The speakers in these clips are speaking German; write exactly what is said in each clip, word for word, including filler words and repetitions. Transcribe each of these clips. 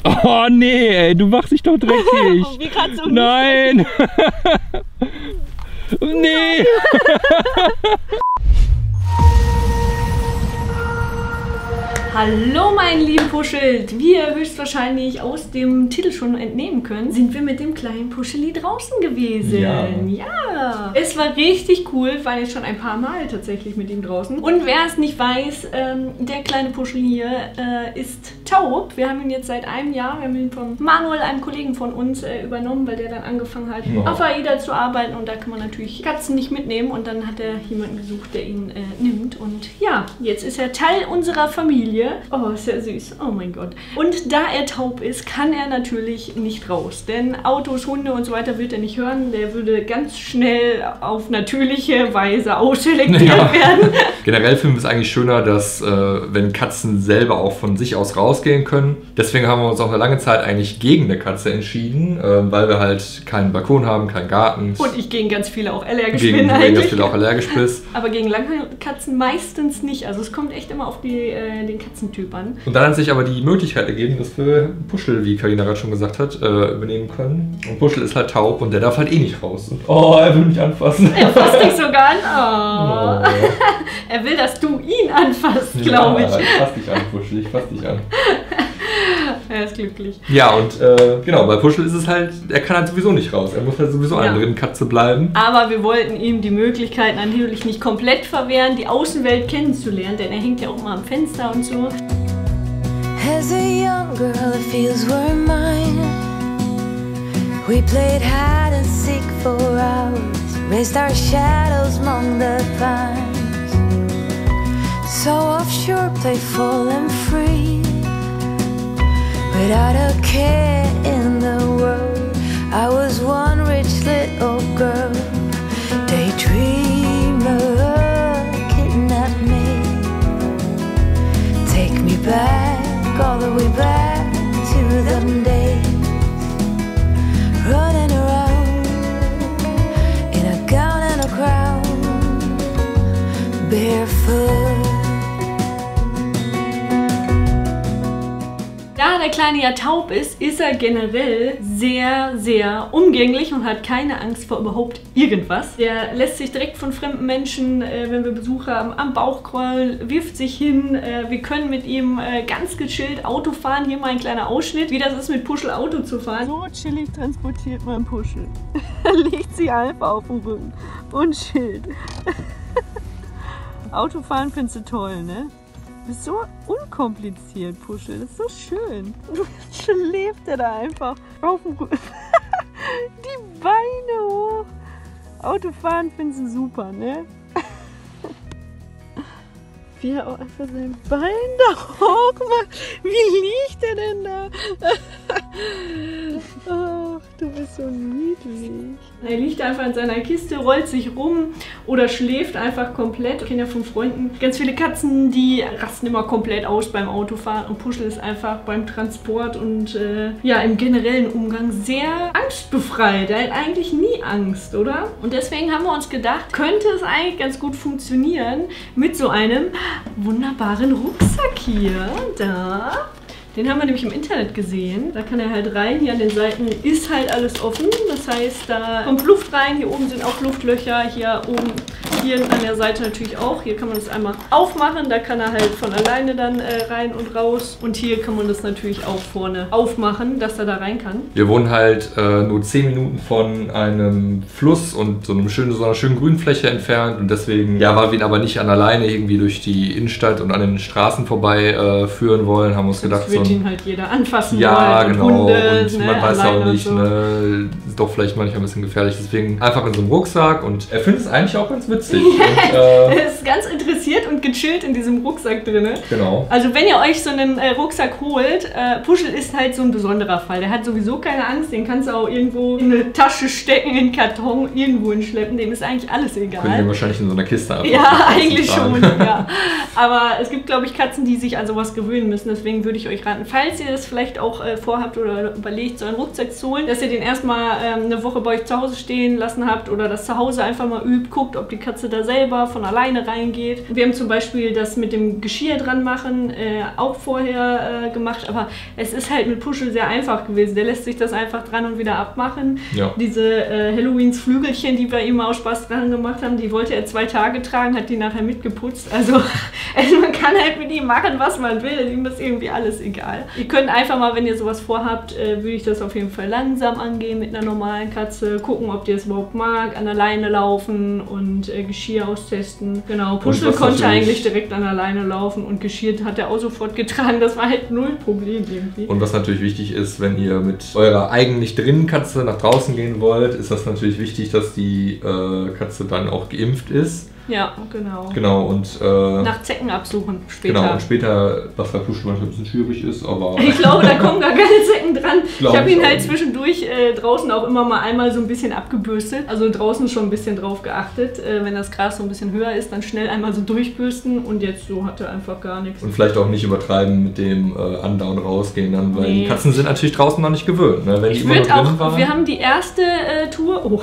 Oh nee, ey, du machst dich doch dreckig. Wie kannst du Nein. Nee. Hallo meine lieben Puschelt! Wie ihr höchstwahrscheinlich aus dem Titel schon entnehmen könnt, sind wir mit dem kleinen Puscheli draußen gewesen. Ja. Ja. Es war richtig cool, wir waren jetzt schon ein paar Mal tatsächlich mit ihm draußen. Und wer es nicht weiß, ähm, der kleine Puschel hier äh, ist taub. Wir haben ihn jetzt seit einem Jahr, wir haben ihn von Manuel, einem Kollegen von uns, äh, übernommen, weil der dann angefangen hat, ja. auf AIDA zu arbeiten. Und da kann man natürlich Katzen nicht mitnehmen. Und dann hat er jemanden gesucht, der ihn äh, nimmt. Und ja, jetzt ist er Teil unserer Familie. Oh, ist ja süß. Oh mein Gott. Und da er taub ist, kann er natürlich nicht raus. Denn Autos, Hunde und so weiter wird er nicht hören. Der würde ganz schnell auf natürliche Weise ausselektiert ja. werden. Generell finden wir es eigentlich schöner, dass äh, wenn Katzen selber auch von sich aus rausgehen können. Deswegen haben wir uns auch eine lange Zeit eigentlich gegen eine Katze entschieden, äh, weil wir halt keinen Balkon haben, keinen Garten. Und ich gegen ganz viele auch allergisch gegen, bin gegen eigentlich. ganz viele auch allergisch bist. Aber gegen Langkatzen meistens nicht. Also es kommt echt immer auf die, äh, den Katzentyp an. Und dann hat sich aber die Möglichkeit ergeben, dass wir Puschel, wie Carina gerade schon gesagt hat, äh, übernehmen können. Und Puschel ist halt taub und der darf halt eh nicht raus. Und, oh, er will mich anfassen. Er fasst dich sogar an. Oh. Oh. Er will, dass du ihn anfasst, glaube ich. Ja, ich fass dich an, Puschel, ich fass dich an. Er ist glücklich. Ja, und äh, genau, bei Puschel ist es halt, er kann halt sowieso nicht raus. Er muss halt sowieso ja. eine drin Katze bleiben. Aber wir wollten ihm die Möglichkeit natürlich nicht komplett verwehren, die Außenwelt kennenzulernen, denn er hängt ja auch mal am Fenster und so. As a young girl, the fields were mine. We played hide and seek for hours, raised our shadows among the pines. So offshore, playful and free, without a care in the world. I was one rich little girl, daydreamer, kidnap me, take me back, all the way back to them days, running around in a gown and a crown, barefoot. Da der Kleine ja taub ist, ist er generell sehr, sehr umgänglich und hat keine Angst vor überhaupt irgendwas. Der lässt sich direkt von fremden Menschen, äh, wenn wir Besuch haben, am Bauch krollen, wirft sich hin. Äh, wir können mit ihm äh, ganz gechillt Auto fahren. Hier mal ein kleiner Ausschnitt, wie das ist, mit Puschel Auto zu fahren. So chillig transportiert man Puschel. Legt sie einfach auf den Rücken und chillt. Autofahren findest du toll, ne? Du bist so unkompliziert, Puschel. Das ist so schön. Schläft er da einfach auf dem Rücken. Die Beine hoch. Autofahren findest du super, ne? Wie er auch einfach sein Bein da hoch macht. Wie liegt er denn da? Ach, du bist so niedlich. Er liegt einfach in seiner Kiste, rollt sich rum oder schläft einfach komplett. Ich kenne ja von Freunden ganz viele Katzen, die rasten immer komplett aus beim Autofahren. Und Puschel ist einfach beim Transport und äh, ja, im generellen Umgang sehr angstbefreit. Er hat eigentlich nie Angst, oder? Und deswegen haben wir uns gedacht, könnte es eigentlich ganz gut funktionieren mit so einem wunderbaren Rucksack hier. Da. Den haben wir nämlich im Internet gesehen. Da kann er halt rein. Hier an den Seiten ist halt alles offen. Das heißt, da kommt Luft rein. Hier oben sind auch Luftlöcher. Hier oben, hier an der Seite natürlich auch. Hier kann man das einmal aufmachen. Da kann er halt von alleine dann äh, rein und raus. Und hier kann man das natürlich auch vorne aufmachen, dass er da rein kann. Wir wohnen halt äh, nur zehn Minuten von einem Fluss und so, einem schönen, so einer schönen Grünfläche entfernt. Und deswegen, ja, weil wir ihn aber nicht an alleine irgendwie durch die Innenstadt und an den Straßen vorbei äh, führen wollen, haben wir uns gedacht, so ihn halt jeder anfassen ja, wollen. Genau. Hunde, und ne, man weiß ja auch nicht, so. ne, ist doch vielleicht manchmal ein bisschen gefährlich. Deswegen einfach in so einem Rucksack und er findet es eigentlich auch ganz witzig. und, äh, er ist ganz interessiert und gechillt in diesem Rucksack drin. Genau. Also wenn ihr euch so einen äh, Rucksack holt, äh, Puschel ist halt so ein besonderer Fall. Der hat sowieso keine Angst, den kannst du auch irgendwo in eine Tasche stecken, in einen Karton, irgendwo hinschleppen. Dem ist eigentlich alles egal. Können wir wahrscheinlich in so einer Kiste einfach. Ja, eigentlich schon, ja. Aber es gibt, glaube ich, Katzen, die sich an sowas gewöhnen müssen. Deswegen würde ich euch raten, falls ihr das vielleicht auch äh, vorhabt oder überlegt, so einen Rucksack zu holen, dass ihr den erstmal ähm, eine Woche bei euch zu Hause stehen lassen habt oder das zu Hause einfach mal übt, guckt, ob die Katze da selber von alleine reingeht. Wir haben zum Beispiel das mit dem Geschirr dran machen äh, auch vorher äh, gemacht, aber es ist halt mit Puschel sehr einfach gewesen. Der lässt sich das einfach dran und wieder abmachen. Ja. Diese äh, Halloweens Flügelchen, die wir ihm auch Spaß dran gemacht haben, die wollte er zwei Tage tragen, hat die nachher mitgeputzt. Also, also man kann halt mit ihm machen, was man will. Ihm ist irgendwie alles egal. Ihr könnt einfach mal, wenn ihr sowas vorhabt, äh, würde ich das auf jeden Fall langsam angehen mit einer normalen Katze. Gucken, ob die es überhaupt mag, an der Leine laufen und äh, Geschirr austesten. Genau, Puschel konnte eigentlich direkt an der Leine laufen und Geschirr hat er auch sofort getragen. Das war halt null Problem irgendwie. Und was natürlich wichtig ist, wenn ihr mit eurer eigentlich drinnen Katze nach draußen gehen wollt, ist das natürlich wichtig, dass die äh, Katze dann auch geimpft ist. Ja, genau. Genau, und äh, nach Zecken absuchen später. Genau, und später, was bei Puschel manchmal ein bisschen schwierig ist, aber... Ich glaube, da kommen gar keine Zecken dran. Ich habe ihn halt zwischendurch äh, draußen auch immer mal einmal so ein bisschen abgebürstet. Also draußen schon ein bisschen drauf geachtet. Äh, wenn das Gras so ein bisschen höher ist, dann schnell einmal so durchbürsten und jetzt so hat er einfach gar nichts. Und vielleicht auch nicht übertreiben mit dem äh, Andauern rausgehen dann, weil nee. die Katzen sind natürlich draußen noch nicht gewöhnt. Ne? Wenn ich die immer noch auch, drin waren. Wir haben die erste äh, Tour, oh,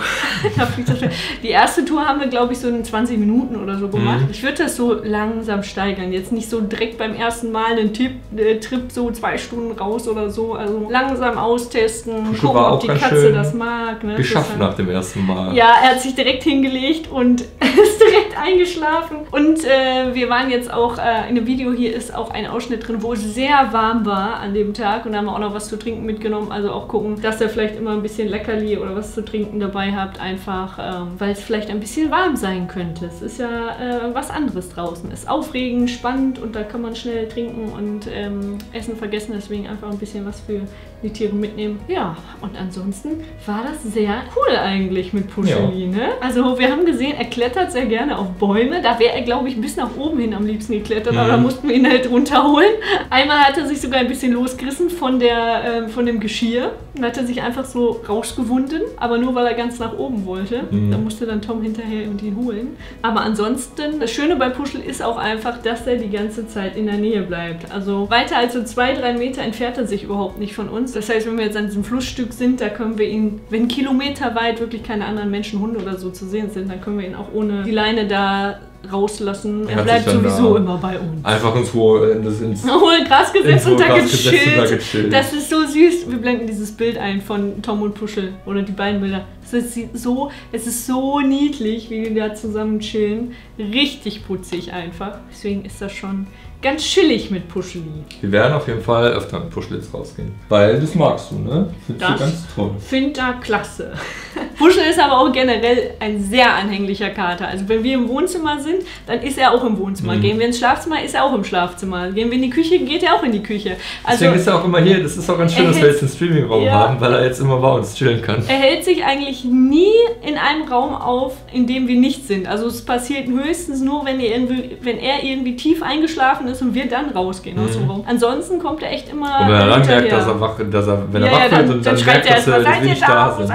die erste Tour haben wir, glaube ich, so in zwanzig Minuten oder so gemacht. Mhm. Ich würde das so langsam steigern. Jetzt nicht so direkt beim ersten Mal einen Tipp, äh, Trip so zwei Stunden raus oder so. Also langsam austesten, Puschel gucken, ob die Katze das mag. Ne? Geschafft nach dem ersten Mal. Ja, er hat sich direkt hingelegt und ist direkt eingeschlafen. Und äh, wir waren jetzt auch, äh, in dem Video hier ist auch ein Ausschnitt drin, wo es sehr warm war an dem Tag. Und da haben wir auch noch was zu trinken mitgenommen. Also auch gucken, dass ihr vielleicht immer ein bisschen Leckerli oder was zu trinken dabei habt. Einfach, ähm, weil es vielleicht ein bisschen warm sein könnte. Es ist ja äh, was anderes draußen. Ist aufregend, spannend und da kann man schnell trinken und ähm, Essen vergessen. Deswegen einfach ein bisschen was für die Tiere mitnehmen. Ja, und ansonsten war das sehr cool eigentlich mit Puscheli, ja. ne? Also wir haben gesehen, er klettert sehr gerne auf Bäume. Da wäre er, glaube ich, bis nach oben hin am liebsten geklettert, mhm. aber da mussten wir ihn halt runterholen. Einmal hat er sich sogar ein bisschen losgerissen von, der, äh, von dem Geschirr. Dann hat er sich einfach so rausgewunden, aber nur weil er ganz nach oben wollte. Mhm. Da musste dann Tom hinterher und ihn holen. Aber ansonsten, das Schöne bei Puschel ist auch einfach, dass er die ganze Zeit in der Nähe bleibt. Also weiter als so zwei, drei Meter entfernt er sich überhaupt nicht von uns. Das heißt, wenn wir jetzt an diesem Flussstück sind, da können wir ihn, wenn kilometerweit wirklich keine anderen Menschen, Hunde oder so zu sehen sind, dann können wir ihn auch ohne die Leine da rauslassen. Er, er bleibt sowieso immer bei uns. Einfach ins hohe ins, ins hohe Gras gesetzt und da gechillt. Das ist so süß. Wir blenden dieses Bild ein von Tom und Puschel oder die beiden Bilder. Es ist so, es ist so niedlich, wie die da zusammen chillen. Richtig putzig einfach. Deswegen ist das schon ganz chillig mit Puscheli. Wir werden auf jeden Fall öfter mit Puschel jetzt rausgehen. Weil das magst du, ne? Findest du ganz toll. Find da klasse. Puschel ist aber auch generell ein sehr anhänglicher Kater. Also wenn wir im Wohnzimmer sind, dann ist er auch im Wohnzimmer. Mhm. Gehen wir ins Schlafzimmer, ist er auch im Schlafzimmer. Gehen wir in die Küche, geht er auch in die Küche. Also deswegen ist er auch immer hier. Das ist auch ganz schön, dass wir jetzt einen Streaming-Raum ja. haben, weil er jetzt immer bei uns chillen kann. Er hält sich eigentlich nie in einem Raum auf, in dem wir nicht sind. Also es passiert höchstens nur, wenn er irgendwie, wenn er irgendwie tief eingeschlafen ist und wir dann rausgehen mhm. aus dem Raum. Ansonsten kommt er echt immer und wenn er dann merkt, dass er wach, dass er, wenn ja, er wach wird ja, und dann, dann merkt, dass er, dass wir nicht da sind.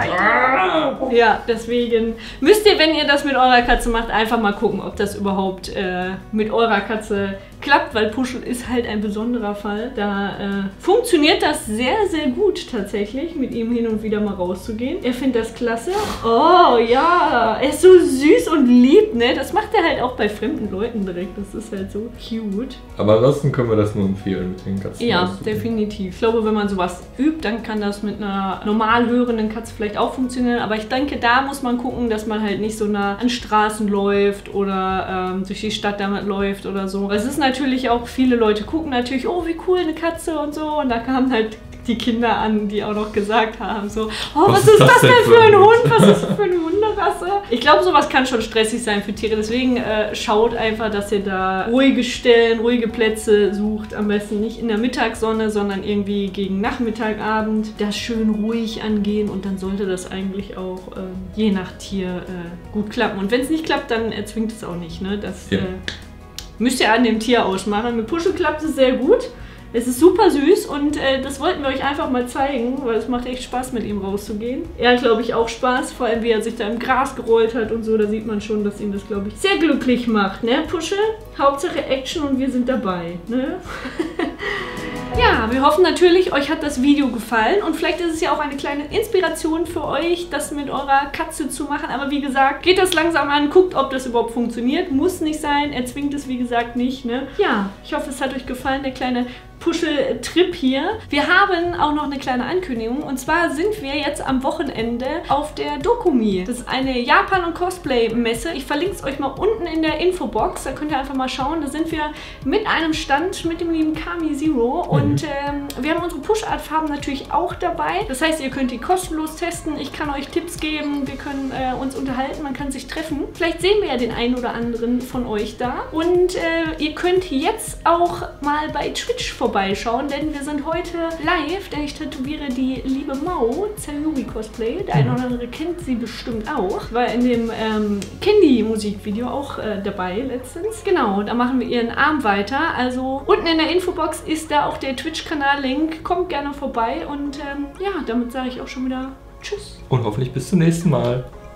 Ja, deswegen müsst ihr, wenn ihr das mit eurer Katze macht, einfach mal gucken, ob das überhaupt äh, mit eurer Katze klappt, weil Puschel ist halt ein besonderer Fall. Da äh, funktioniert das sehr, sehr gut tatsächlich, mit ihm hin und wieder mal rauszugehen. Er findet das klasse. Oh ja, er ist so süß und lieb, ne? Das macht er halt auch bei fremden Leuten direkt. Das ist halt so cute. Aber ansonsten können wir das nur empfehlen mit den Katzen. Ja, definitiv. Ich glaube, wenn man sowas übt, dann kann das mit einer normal hörenden Katze vielleicht auch funktionieren. Aber ich denke, da muss man gucken, dass man halt nicht so nah an Straßen läuft oder ähm, durch die Stadt damit läuft oder so. Weil es ist natürlich auch, viele Leute gucken natürlich, oh wie cool, eine Katze und so. Und da kamen halt die Kinder an, die auch noch gesagt haben, so, oh, was, was ist das, das denn für ein Hund? Was ist das für eine Hunderasse? Ich glaube, sowas kann schon stressig sein für Tiere. Deswegen äh, schaut einfach, dass ihr da ruhige Stellen, ruhige Plätze sucht. Am besten nicht in der Mittagssonne, sondern irgendwie gegen Nachmittag, Abend. Da schön ruhig angehen und dann sollte das eigentlich auch äh, je nach Tier äh, gut klappen. Und wenn es nicht klappt, dann erzwingt es auch nicht. Ne? Das ja. äh, müsst ihr an dem Tier ausmachen. Mit Puschel klappt es sehr gut. Es ist super süß und äh, das wollten wir euch einfach mal zeigen, weil es macht echt Spaß, mit ihm rauszugehen. Er hat, glaube ich, auch Spaß, vor allem wie er sich da im Gras gerollt hat und so. Da sieht man schon, dass ihn das, glaube ich, sehr glücklich macht, ne, Puschel? Hauptsache Action und wir sind dabei, ne? Ja, wir hoffen natürlich, euch hat das Video gefallen und vielleicht ist es ja auch eine kleine Inspiration für euch, das mit eurer Katze zu machen. Aber wie gesagt, geht das langsam an, guckt, ob das überhaupt funktioniert. Muss nicht sein, er zwingt es wie gesagt nicht. Ne? Ja, ich hoffe, es hat euch gefallen, der kleine Puschel-Trip hier. Wir haben auch noch eine kleine Ankündigung und zwar sind wir jetzt am Wochenende auf der Dokumi. Das ist eine Japan- und Cosplay-Messe. Ich verlinke es euch mal unten in der Infobox, da könnt ihr einfach mal schauen. Da sind wir mit einem Stand mit dem lieben Kami Zero und mhm. ähm, wir haben unsere Push-Art-Farben natürlich auch dabei. Das heißt, ihr könnt die kostenlos testen. Ich kann euch Tipps geben, wir können äh, uns unterhalten, man kann sich treffen. Vielleicht sehen wir ja den einen oder anderen von euch da. Und äh, ihr könnt jetzt auch mal bei Twitch vorbei vorbeischauen, denn wir sind heute live, denn ich tätowiere die liebe Mau, Sayuri Cosplay. Der eine oder andere kennt sie bestimmt auch. War in dem ähm, Kindy-Musikvideo auch äh, dabei letztens. Genau, da machen wir ihren Arm weiter. Also unten in der Infobox ist da auch der Twitch-Kanal-Link. Kommt gerne vorbei und ähm, ja, damit sage ich auch schon wieder Tschüss. Und hoffentlich bis zum nächsten Mal.